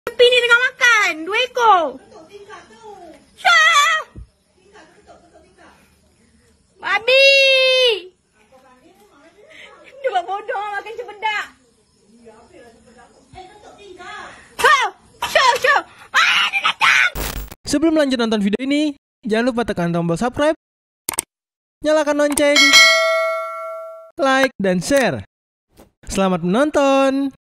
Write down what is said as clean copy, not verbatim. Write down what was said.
Tepi ni tengah makan. 2 ekor. Syah! Babi! Dia buat bodoh makan cempedak. Syah! Ah, dia datang! Sebelum lanjut nonton video ini, jangan lupa tekan tombol subscribe, nyalakan lonceng, like, dan share. Selamat menonton!